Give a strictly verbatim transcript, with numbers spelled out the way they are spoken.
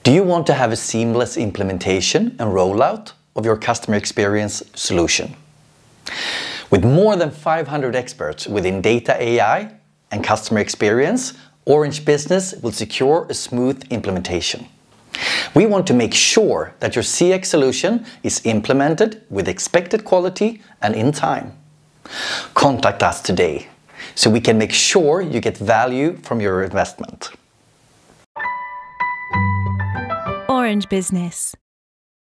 Do you want to have a seamless implementation and rollout of your customer experience solution? With more than five hundred experts within data A I and customer experience, Orange Business will secure a smooth implementation. We want to make sure that your C X solution is implemented with expected quality and in time. Contact us today so we can make sure you get value from your investment. Orange Business.